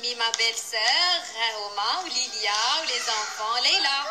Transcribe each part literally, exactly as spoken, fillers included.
ميمي ما بيل سور ها هما وليليا ولي زانفون ليلى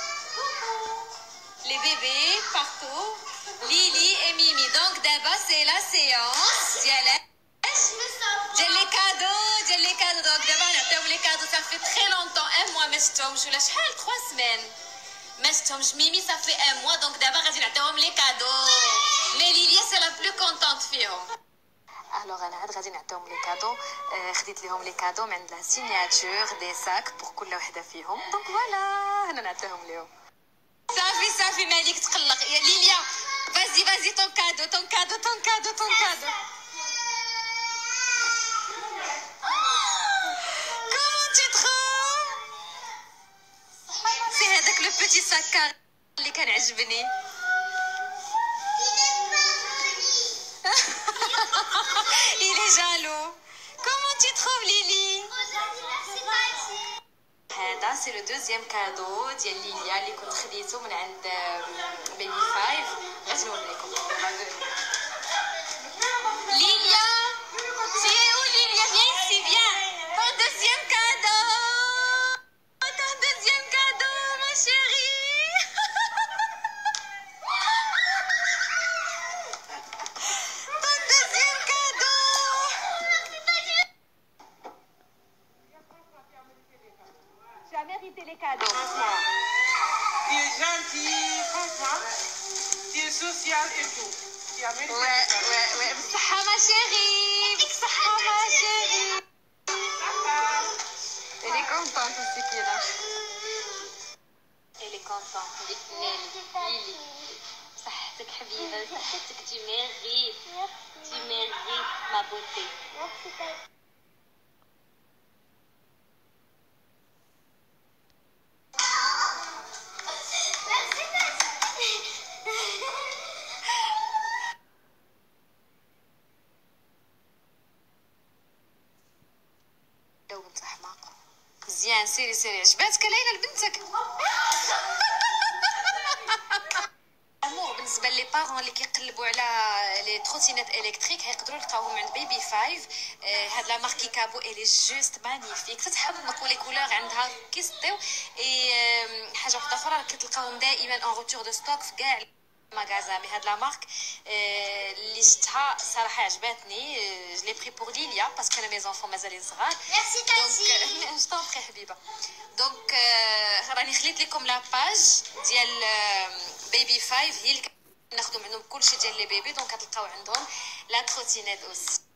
لي بيبي بارتو ليلي اي ميمي. دونك دابا سي لا سيونس ديال اش ديال لي كادو ديال لي كادو. دونك دابا نعطيهم لي كادو. صافي تري لونطون ان موا ما شفتهمش ولا شحال ثلاث سمان ما شفتهمش. ميمي صافي ان موا. دونك دابا غادي نعطيهم لي كادو. مي ليليا سي لا بلو كونطونط فيهم. الوغ انا عاد غادي نعطيهم لي كادو. آه خديت لهم لي كادو من عند لا سيناتور دي ساك بور كل وحده فيهم. دونك فوالا انا نعطيهم لهم. صافي صافي مالك تقلق يا ليليا. فازي فازي طون كادو طون كادو طون كادو طون كادو. كومون تي تخوف. سي هذاك لو بوتي ساكار اللي كان عجبني. Il est jaloux. Comment tu trouves Lily? هذا سي لو دوزيام كادو ديال ليليا اللي كنت خديته من عند بيبي فايف. غادي نوريكم. ليليا سي او ليليا viens ici viens. Ton deuxième cadeau. Ton deuxième cadeau ma chérie. Ton deuxième cadeau. Tu as mérité les cadeaux. Franchement, tu es gentil, franchement, tu es social et tout. Tu as mérité. Ouais, ouais, ouais. بصحة ما chérie. بصحة ما chérie. Elle est contente aussi qui est là. Elle est contente. Nelly, Lily. صحتك حبيبة. صحتك tu mérites. Tu mérites ma beauté. لو بنت حماقة. مزيان سيري سيري. عجباتك ليلى لبنتك؟ امور بالنسبه لي بارون اللي كيقلبوا على لي تروتينيت الكتريك هيقدروا يلقاوهم عند بيبي فايف. آه هاد لا ماركي كابو الي جوست مانيفيك. تتحمق ولي كولور عندها كيسطيو. اي آه حاجه واحده اخرى كتلقاوهم دائما اون روتور دو ستوك في كاع المغازا. مي هاد لا مارك آه اللي شفتها صراحه عجباتني. آه جو لي بري بور ليليا باسكو انا مي زونفون مازالين صغار. ميرسي تاتي. دونك جو طون حبيبه. دونك آه راني خليت لكم لا باج ديال آه بيبي فايف هي اللي ناخذوا منهم كلشي ديال لي بيبي. دونك غتلقاو عندهم لا تروتينيت اوسي.